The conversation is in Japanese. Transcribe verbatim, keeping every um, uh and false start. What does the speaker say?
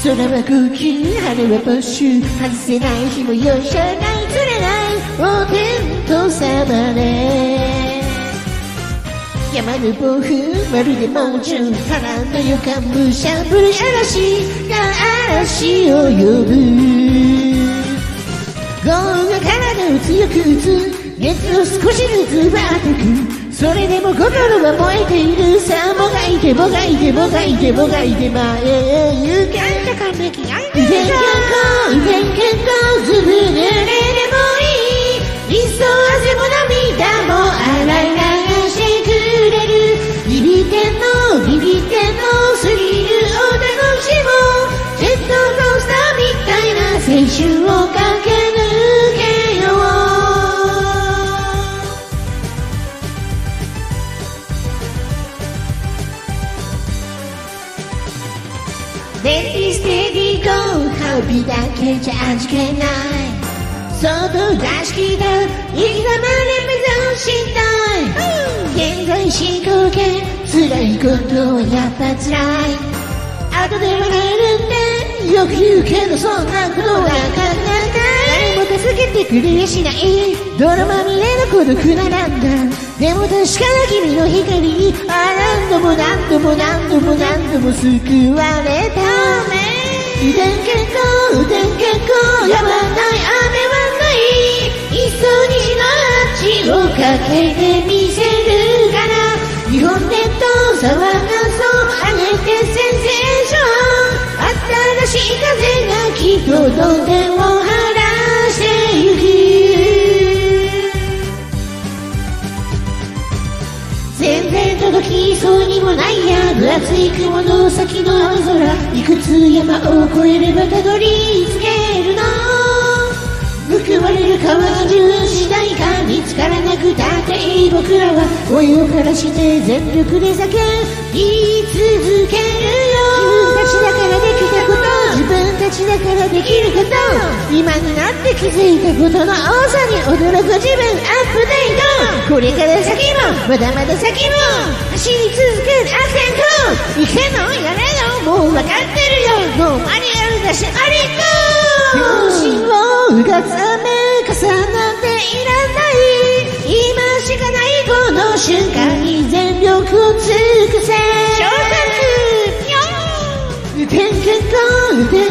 空は高級、晴れは没収、外せない日も容赦ない釣れないお天道様ね。山の暴風、まるで猛獣、波乱の予感、むしゃぶる嵐が嵐を呼ぶ。豪雨が体を強く打つ、熱を少しずつ奪ってく。それでも心は燃えている。さあもがいてもがいてもがいてもがいて前へ行け。うてんけんこうてんけんこずぶ濡れでもいい。いっそ汗も涙も洗い流してくれる。ビビテンのビビテンのスリルを楽しもう。ジェットコースターみたいな青春を駆け抜けよう。レディーステディーゴー、ハッピーだけじゃ味気ない。そっと出し切った生き様で目指したい。現在進行形、辛いことはやっぱ辛い。後で笑えるってよく言うけど、そんなことはなかなか誰も助けてくれやしない。泥まみれの孤独ならんだ。でも確かな君の光に何度も何度も何度も何度も救われた。うてんけんこうてんけんこやまない雨はない。いっそ虹のアーチをかけてみせるから。日本列島騒がそう上げてセンセーション。新しい風がきっとどんでんを晴らしてゆく。全然届きそうにもないや。分厚い雲の先の青空、いくつ山を越えればたどり着けるの。報われる川の十次第か見つからなくたっていい。僕らは声を枯らして全力で叫び続けるよ。自分たちだからできたこと、自分たちだからできること、今になって気づいたことの多さに驚く自分アップデート。これから先もまだまだ先も走り続けるアクセント。いけのやれのもう分かってるよ。もうマニュアルだしありがとう。両親をうがつ雨重なっていらない。今しかないこの瞬間に全力を尽くせ。うてんけんこうて